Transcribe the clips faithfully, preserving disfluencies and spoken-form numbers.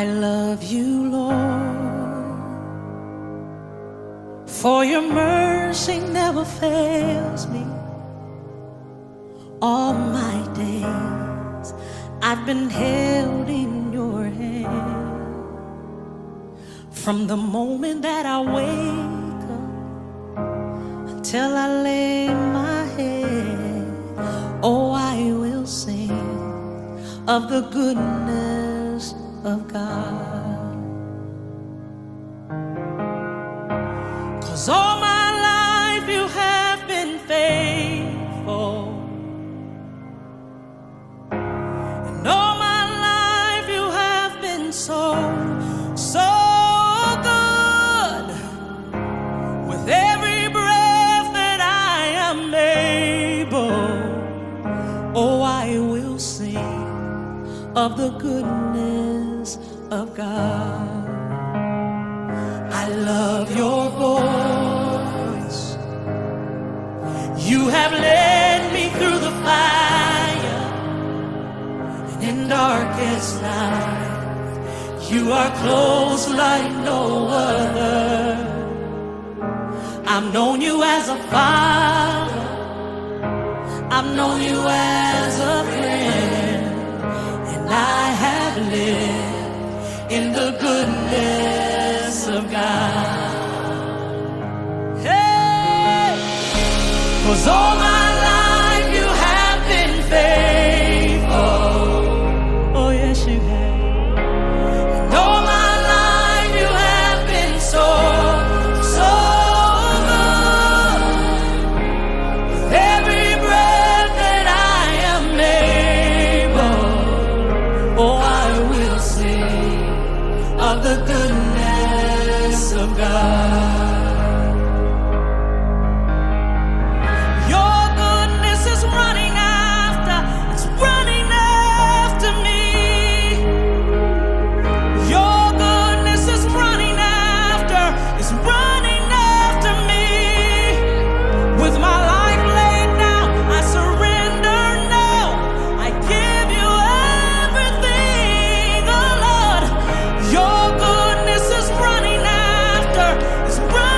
I love you, Lord, for your mercy never fails me. All my days I've been held in your hand. From the moment that I wake up until I lay my head, oh, I will sing of the goodness of God. 'Cause all my life you have been faithful, and all my life you have been so, so good. With every breath that I am able, oh, I will sing of the goodness of God. I love your voice. You have led me through the fire, and in darkest night, you are close like no other. I've known you as a father, I've known you as a friend, and I have lived in the goodness of God. Hey, 'cause all my life you have been faithful. Oh yes, you have. And all my life you have been so, so good. With every breath that I am able, oh, I will sing of the goodness of God. Your goodness is running after, it's running after me. Your goodness is running after, it's running after me. With my life laid down, I surrender now. I give you everything, oh Lord. Your goodness is running after, it's running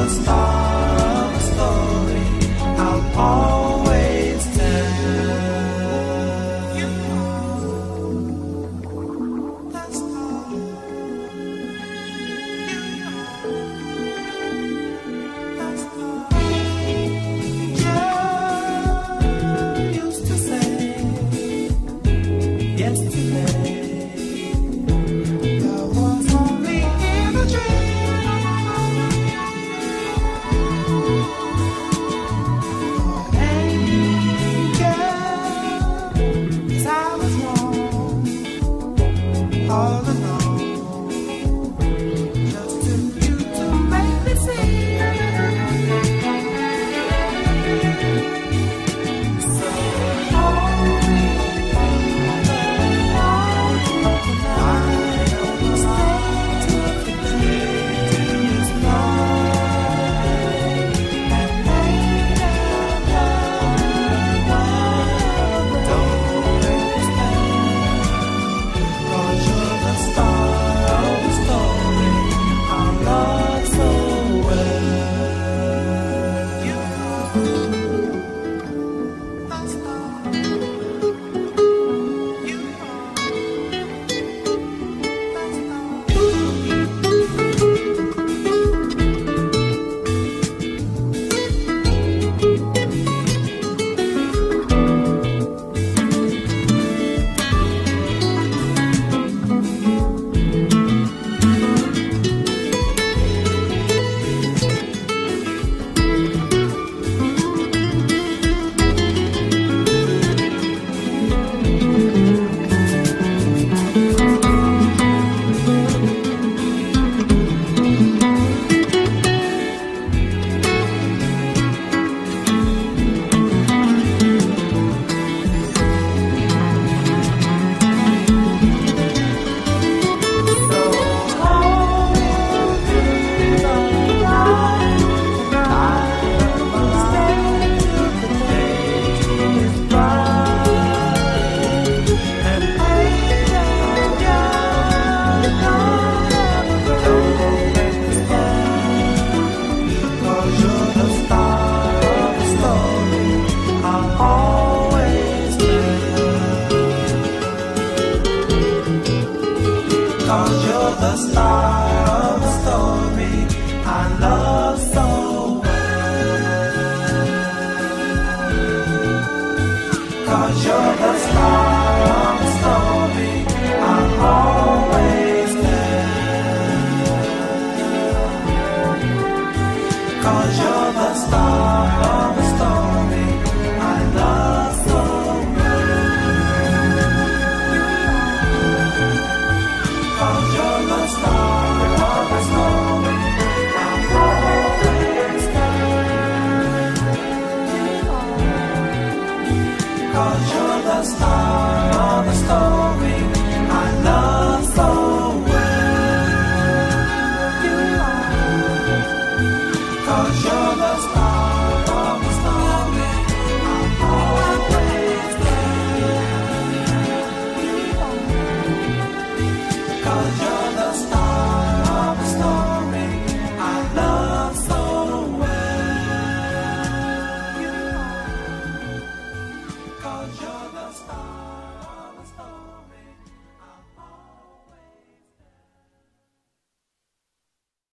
'Cause you're